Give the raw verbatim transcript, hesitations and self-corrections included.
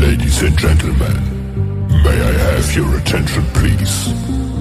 Ladies and gentlemen, may I have your attention please?